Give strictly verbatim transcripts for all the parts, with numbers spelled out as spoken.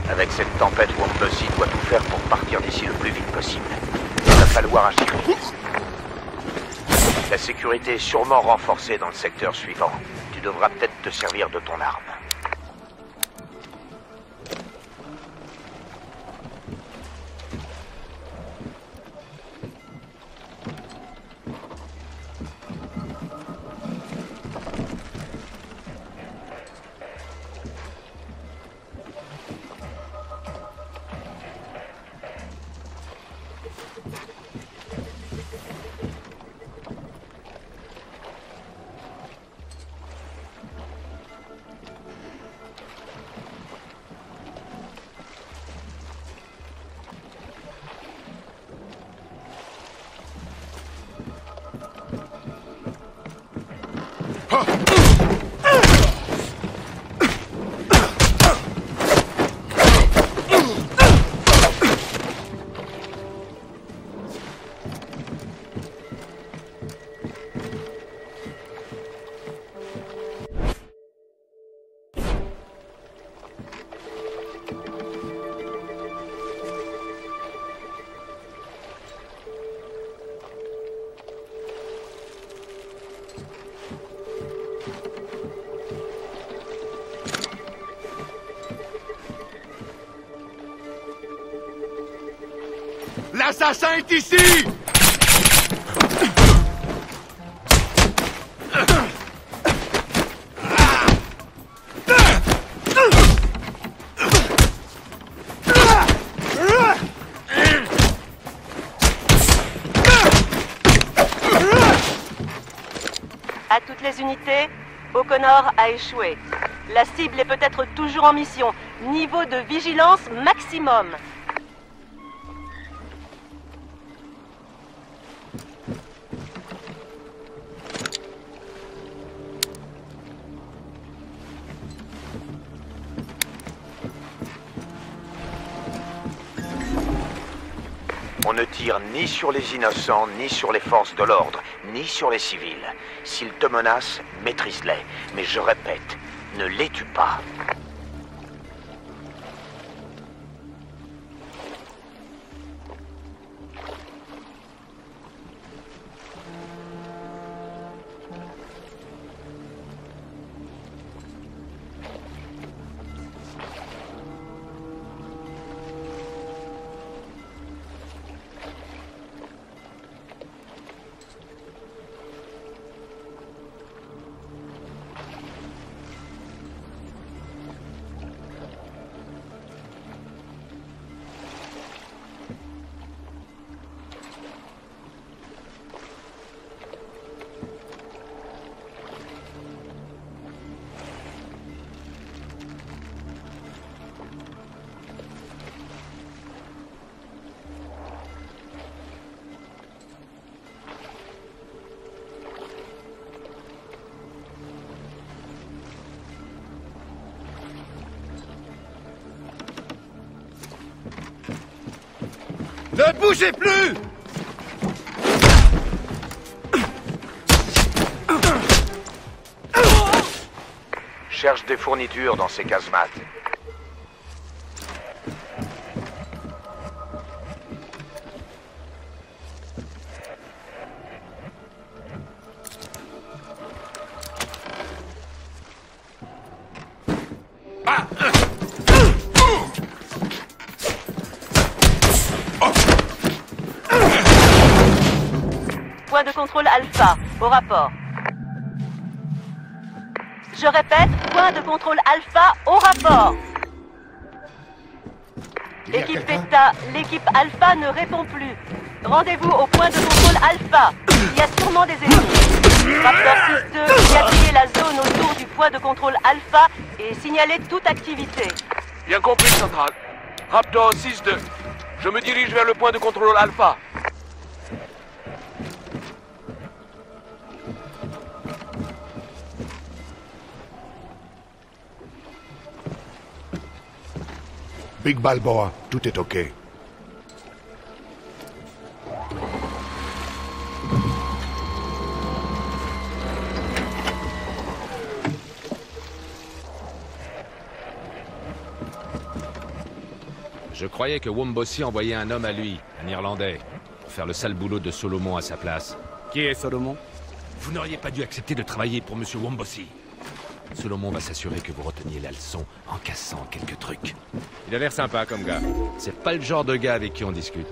Avec cette tempête, Wombussy doit tout faire pour partir d'ici le plus vite possible. Il va falloir agir vite. La sécurité est sûrement renforcée dans le secteur suivant. Tu devras peut-être te servir de ton arme. L'assassin est ici! À toutes les unités, O'Connor a échoué. La cible est peut-être toujours en mission. Niveau de vigilance maximum. On ne tire ni sur les innocents, ni sur les forces de l'ordre, ni sur les civils. S'ils te menacent, maîtrise-les. Mais je répète, ne les tue pas. Ne bougez plus! Cherche des fournitures dans ces casemates. Point de contrôle Alpha, au rapport. Je répète, point de contrôle Alpha, au rapport. Équipe Beta, l'équipe Alpha ne répond plus. Rendez-vous au point de contrôle Alpha. Il y a sûrement des ennemis. Raptor six deux, évacuez la zone autour du point de contrôle Alpha et signalez toute activité. Bien compris, Central. Raptor six deux. Je me dirige vers le point de contrôle Alpha. Big Balboa, tout est OK. Je croyais que Wombosi envoyait un homme à lui, un Irlandais, pour faire le sale boulot de Solomon à sa place. Qui est Solomon? Vous n'auriez pas dû accepter de travailler pour Monsieur Wombosi. Solomon va s'assurer que vous reteniez la leçon en cassant quelques trucs. Il a l'air sympa comme gars. C'est pas le genre de gars avec qui on discute.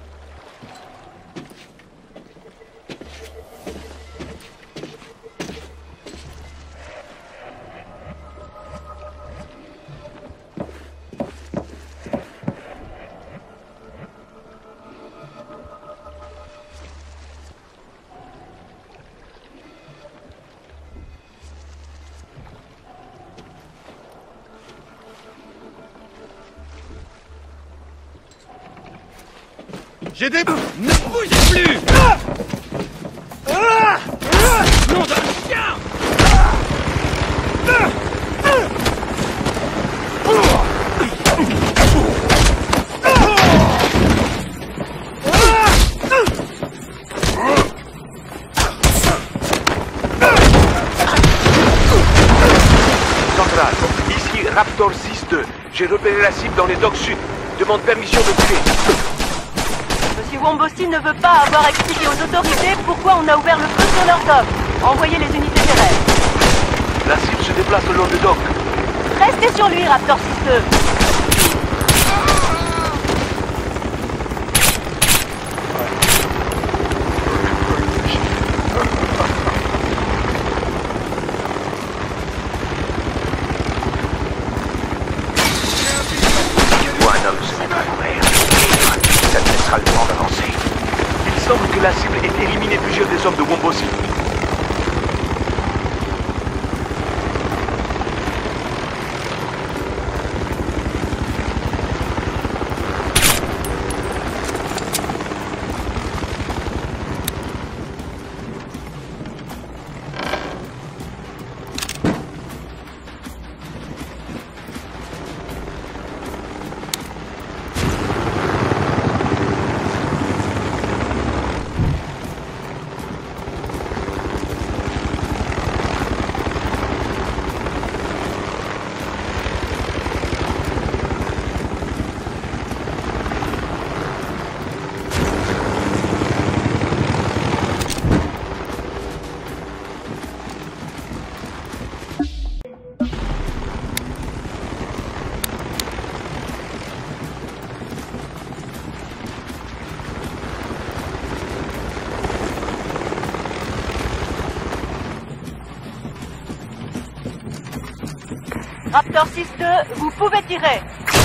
J'ai des... Ne bougez plus ah ah ah nom d'un chien ah Central, ici Raptor six deux. J'ai repéré la cible dans les docks sud. Demande permission de tuer. Monsieur Wombosi ne veut pas avoir expliqué aux autorités pourquoi on a ouvert le feu sur leur dock. Envoyez les unités terrestres. La cible se déplace le long des docks. Restez sur lui, Raptor six deux. Un homme se mettra en mer. Ça te laissera le temps d'avancer. Il semble que la cible ait éliminé plusieurs des hommes de Wombosi. Raptor six deux, vous pouvez tirer.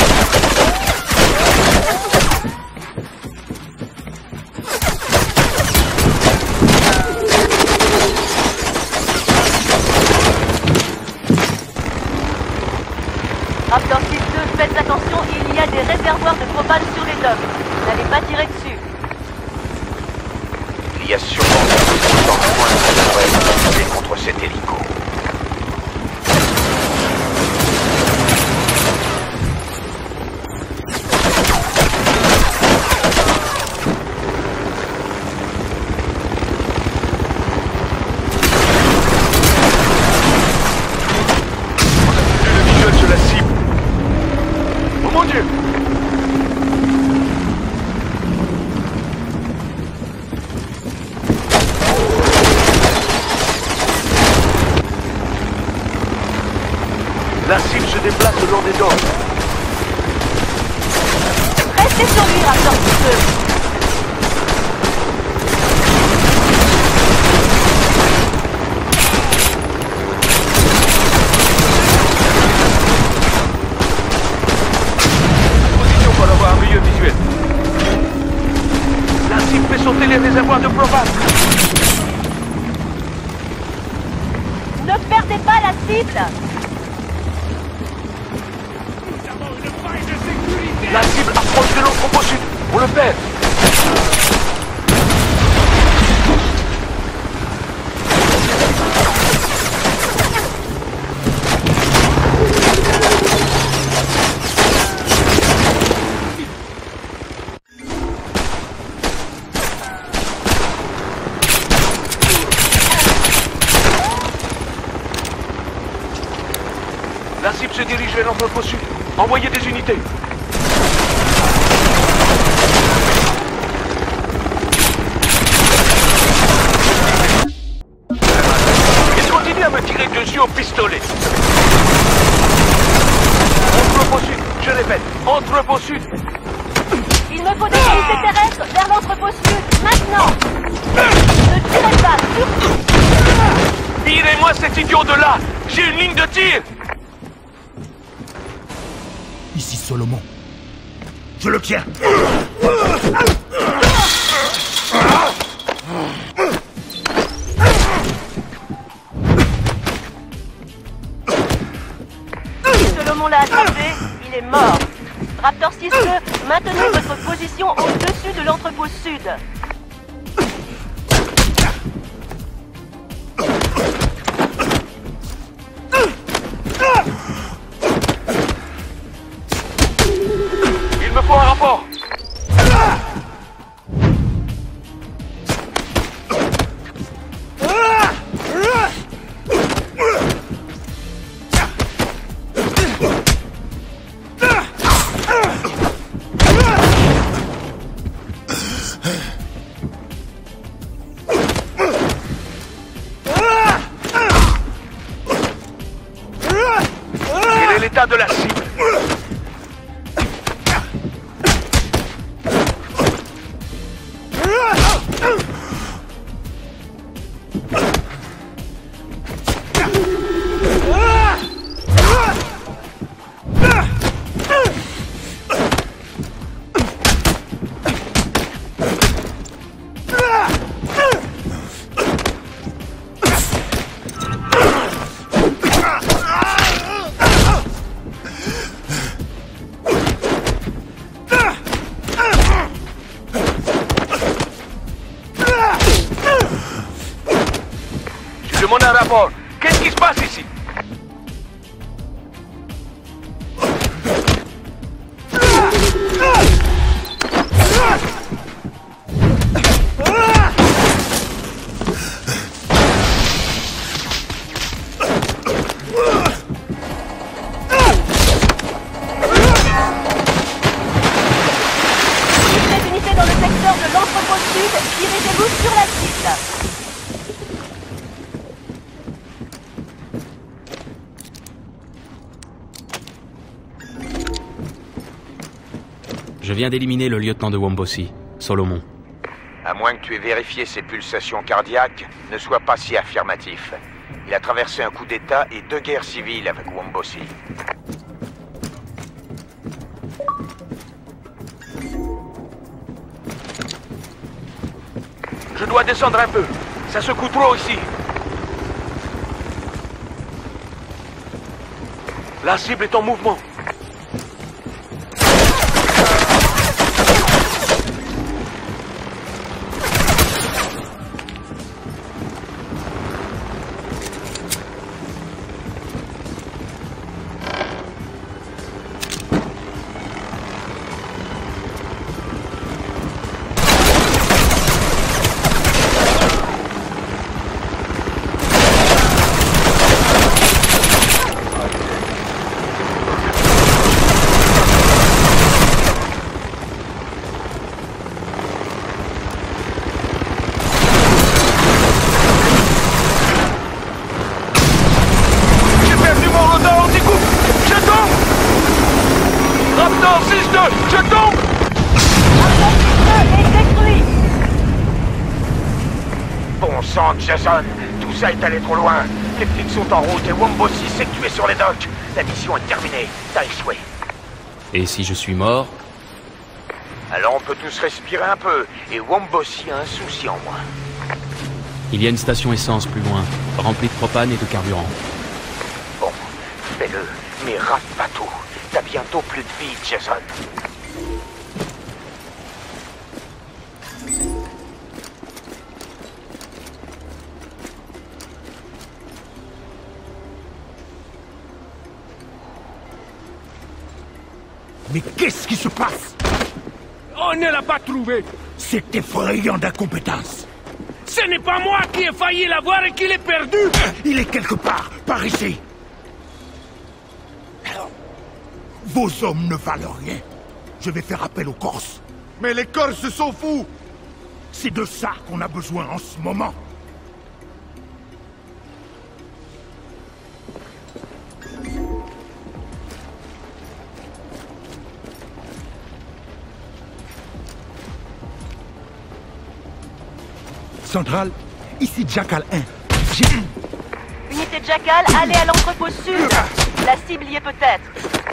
Raptor six deux, faites attention, il y a des réservoirs de propane sur les docks. N'allez pas tirer dessus. Il y a sûrement des dans le coin qui pourraient être utilisés contre cet hélico. La cible se déplace le long des docks. Restez sur lui, Raptor six deux. Position pour avoir un meilleur visuel. La cible fait sauter les réservoirs de propane. Ne perdez pas la cible. La cible approche de l'entrepôt sud. On le perd. La cible se dirige vers l'entrepôt sud. Envoyez des unités. au pistolet. Entrepôt sud, je répète, entrepôt sud. Il me faut des unités terrestres vers l'entrepôt sud, maintenant. Ne tirez pas, surtout. Virez-moi cet idiot de là. J'ai une ligne de tir. Ici Solomon. Je le tiens. Solomon l'a attrapé, il est mort. Raptor six deux, maintenez votre position au-dessus de l'entrepôt sud. Il me faut un rapport. Quel est l'état de la cible? Je demande un rapport. Qu'est-ce qui se passe ici? Cette unité dans le secteur de l'entrepôt sud, dirigez-vous sur la cible. Je viens d'éliminer le lieutenant de Wombosi, Solomon. À moins que tu aies vérifié ses pulsations cardiaques, ne sois pas si affirmatif. Il a traversé un coup d'État et deux guerres civiles avec Wombosi. Je dois descendre un peu. Ça secoue trop ici. La cible est en mouvement. Je tombe! est détruit! Bon sang, Jason, tout ça est allé trop loin. Les flics sont en route et Wombosi sait que tu es sur les docks. La mission est terminée, t'as échoué. Et si je suis mort? Alors on peut tous respirer un peu, et Wombosi a un souci en moins. Il y a une station essence plus loin, remplie de propane et de carburant. Bon, fais-le, mais rate pas tout. T'as bientôt plus de vie, Jason. Mais qu'est-ce qui se passe? On ne l'a pas trouvé. C'est effrayant d'incompétence. Ce n'est pas moi qui ai failli l'avoir et qui l'ai perdu. Il est quelque part, par ici. Vos hommes ne valent rien. Je vais faire appel aux Corses. Mais les Corses sont fous! C'est de ça qu'on a besoin en ce moment. Central, ici Jackal un. J'ai... Unité de Jackal, allez à l'entrepôt sud. La cible y est peut-être.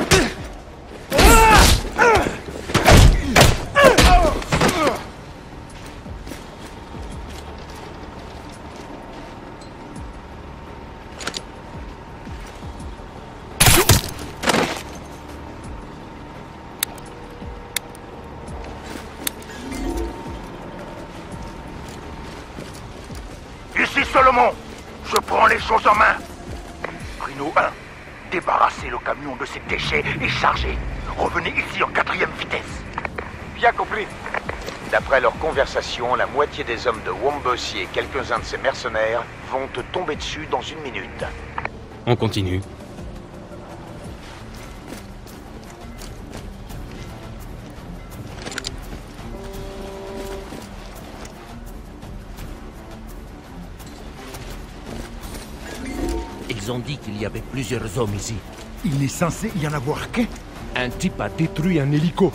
Ici Solomon, je prends les choses en main. Rhino un, débarrassez le camion de ses déchets et chargez. Revenez ici en quatrième vitesse. Bien compris. D'après leur conversation, la moitié des hommes de Wombosi et quelques-uns de ses mercenaires vont te tomber dessus dans une minute. On continue. Ils ont dit qu'il y avait plusieurs hommes ici. Il n'est censé y en avoir qu'un. Un type a détruit un hélico.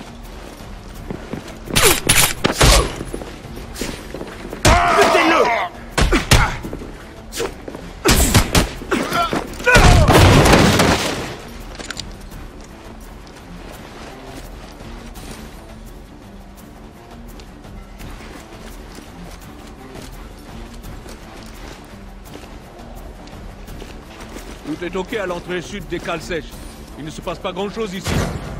Tout est ok à l'entrée sud des cales sèches. Il ne se passe pas grand-chose ici.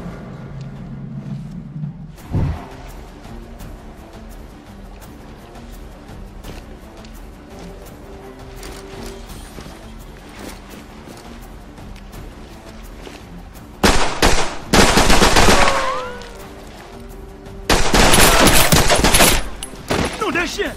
Nom d'un chien!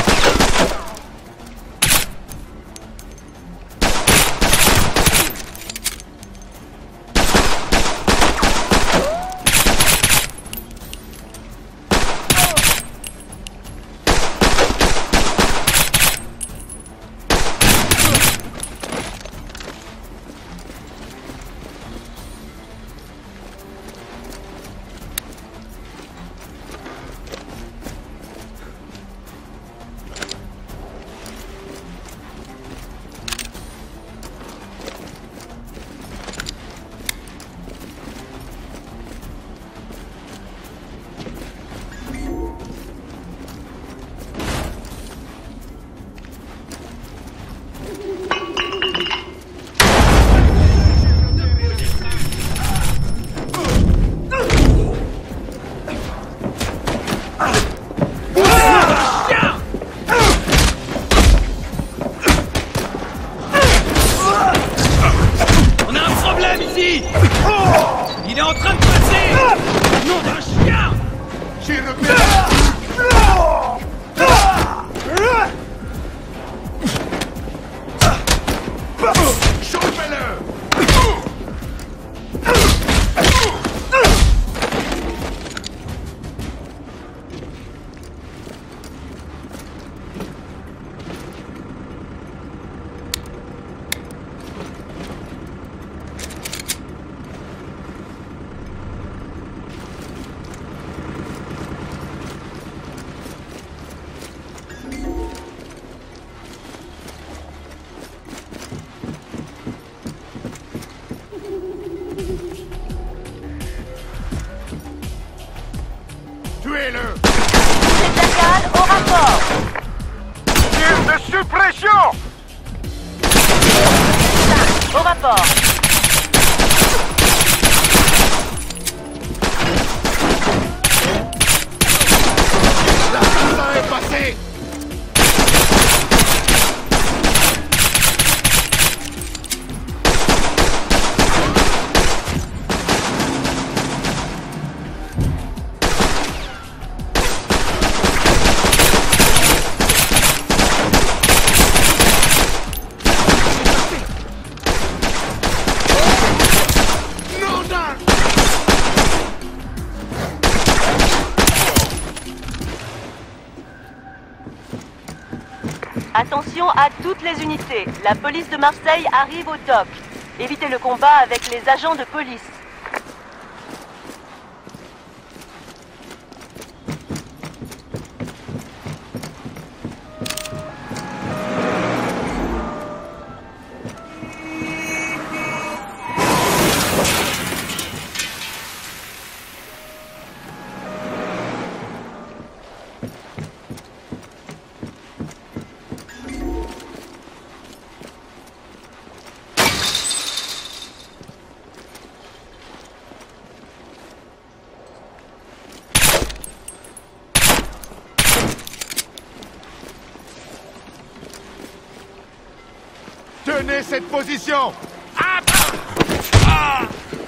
Il est en train de passer! Nom d'un chien! J'ai repéré! Chopez-le! Tuez-le! C'est Jackal au rapport. Tir de suppression! Au rapport. La salsa est passée! Attention à toutes les unités. La police de Marseille arrive au dock. Évitez le combat avec les agents de police. Tenez cette position! Ah, ah.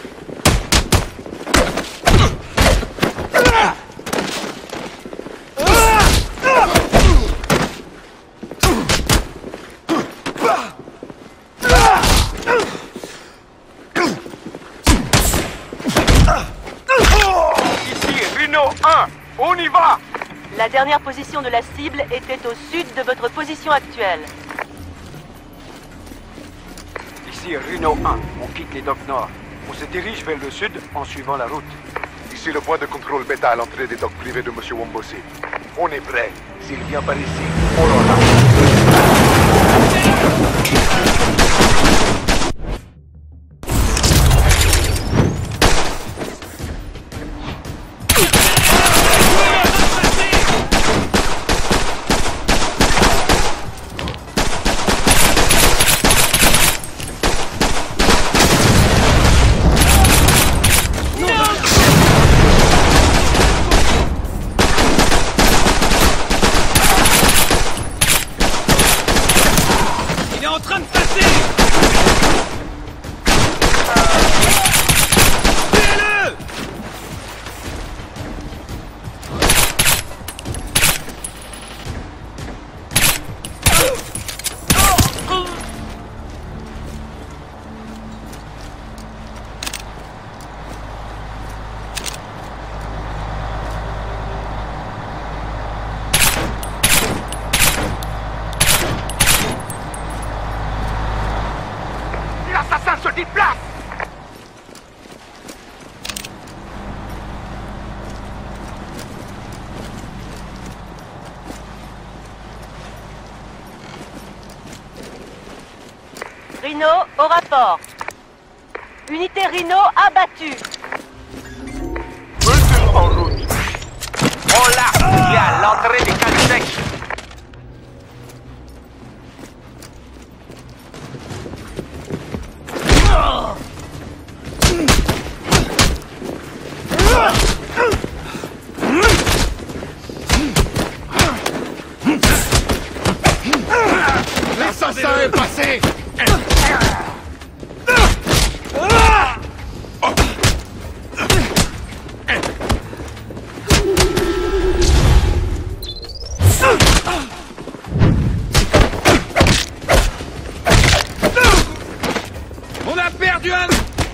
On y va! La dernière position de la cible était au sud de votre position actuelle. Ici Rhino un, on quitte les docks nord. On se dirige vers le sud en suivant la route. Ici le point de contrôle bêta à l'entrée des docks privés de Monsieur Wombosi. On est prêt. S'il vient par ici, on l'aura. L'assassin se déplace! Rhino, au rapport. Unité Rhino abattue. Mesure en route. On l'a! Il est à l'entrée des cales sèches. L'assassin est passé! On a perdu un...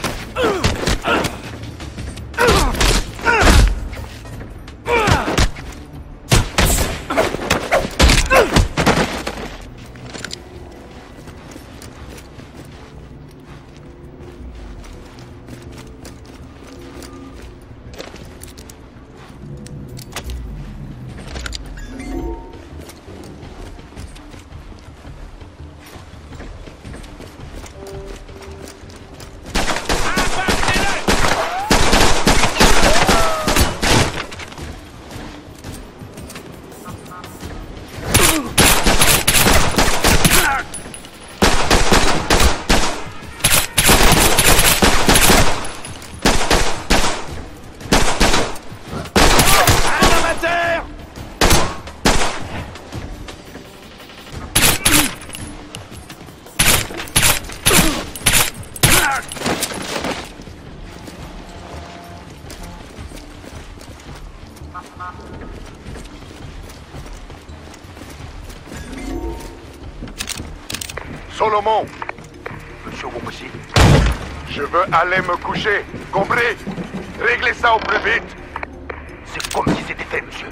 Solomon, Monsieur Wombosi, je veux aller me coucher. Compris? Réglez ça au plus vite. c'est comme si c'était fait, monsieur.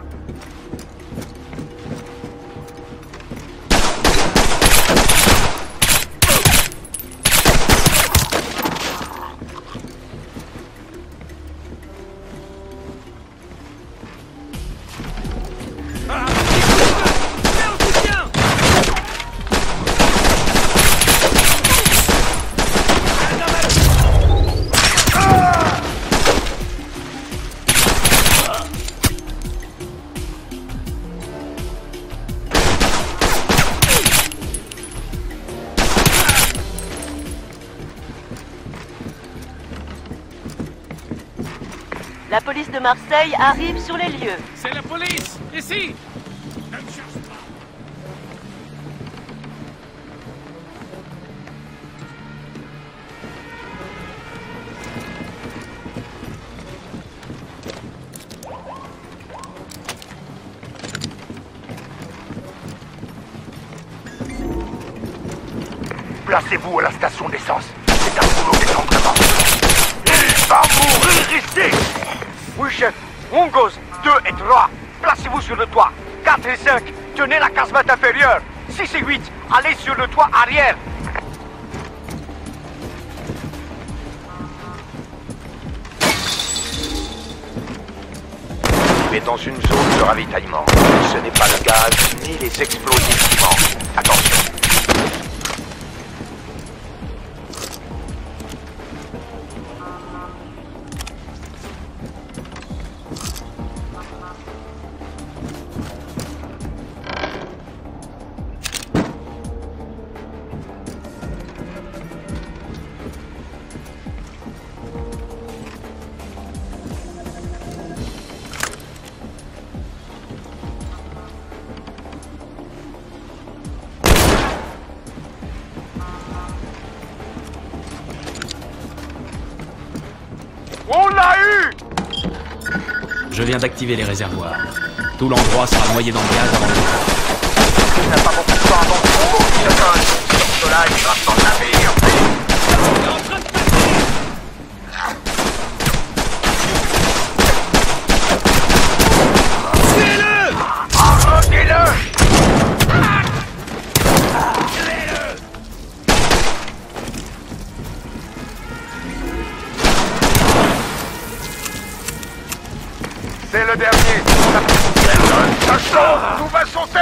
La police de Marseille arrive sur les lieux. C'est la police! Ici! Ne me cherche pas! Placez-vous à la station d'essence. C'est un boulot d'étranglement. Il va mourir ici. Oui, chef. On goes. deux et trois. Placez-vous sur le toit. quatre et cinq. Tenez la casemate inférieure. six et huit. Allez sur le toit arrière. Tu es dans une zone de ravitaillement. Ce n'est pas le gaz ni les explosifs qui manquent. Attention. On l'a eu! Je viens d'activer les réservoirs. Tout l'endroit sera noyé dans le gaz avant le... Il n'a pas beaucoup de temps avant que mon beau qui déconne. Sur cela, il va s'en navire. Tuez-le! Arrêtez-le! C'est le dernier. Ça chauffe, tout va sauter.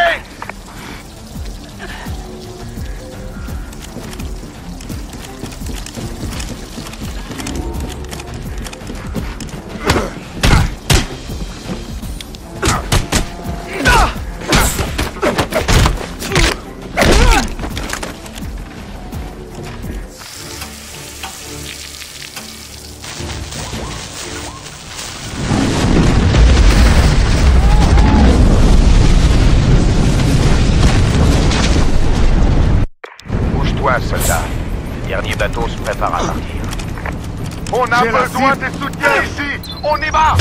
Soldat. Le dernier bateau se prépare à partir. On a besoin de soutien ici. On y va.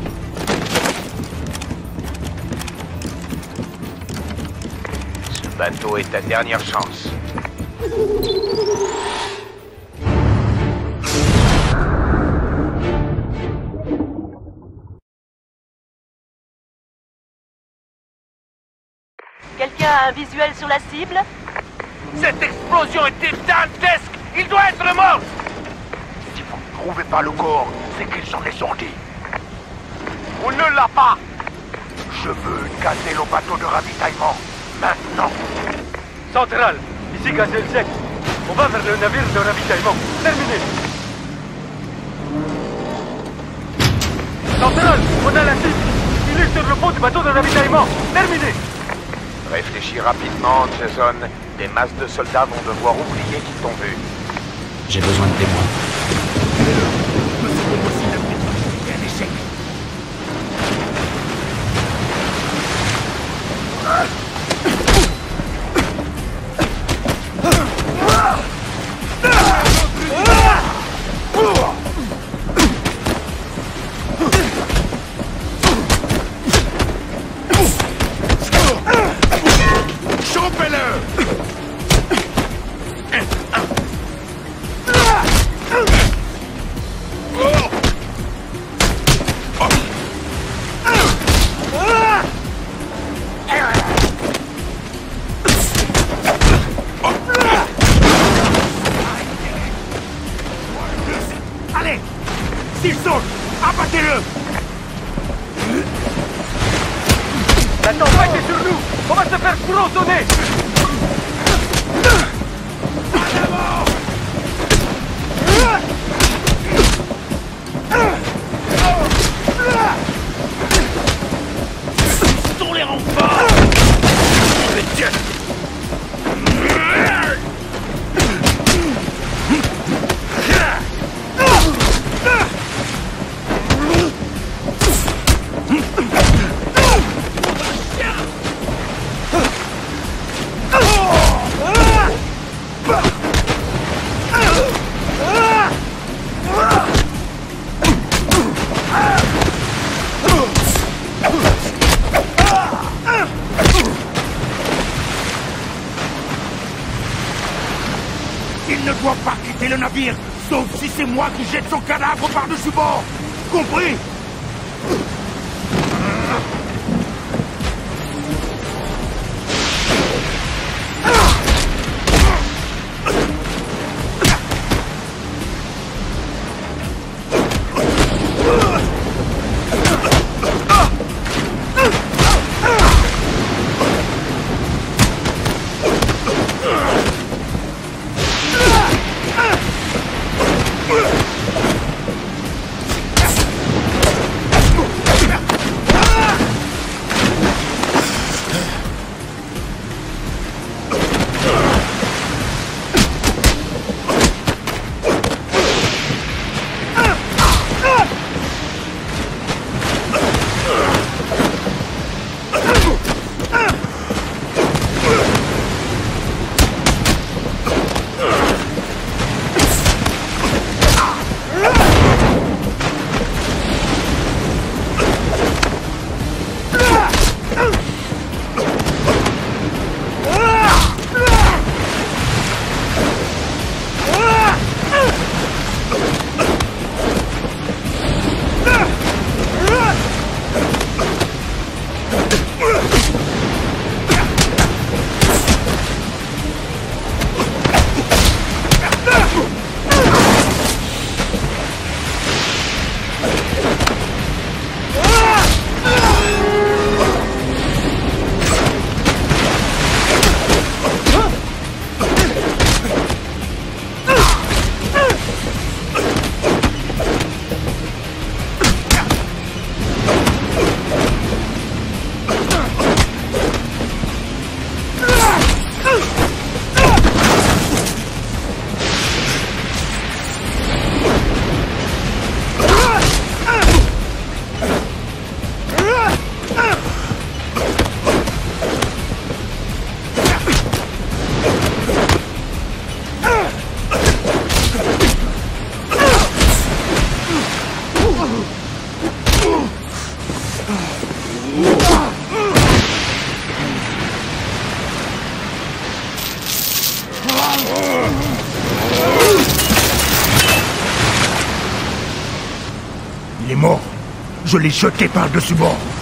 Ce bateau est ta dernière chance. Quelqu'un a un visuel sur la cible? Cette explosion était dantesque. Il doit être mort. Si vous ne trouvez pas le corps, c'est qu'il s'en est sorti. On ne l'a pas. Je veux gazer le bateau de ravitaillement. Maintenant. Central, ici Gazel sec. On va vers le navire de ravitaillement. Terminé. Central, on a la cible. Il est sur le pont du bateau de ravitaillement. Terminé. Réfléchis rapidement, Jason. Des masses de soldats vont devoir oublier qu'ils t'ont vu. J'ai besoin de témoins. Monsieur Wombosi n'a fait un échec. Allez! S'il saute, abattez-le! La tempête est sur nous. On va se faire tronçonner. Sont les remparts! doit pas quitter le navire, sauf si c'est moi qui jette son cadavre par-dessus bord. Compris? Il est mort. Je l'ai jeté par-dessus bord.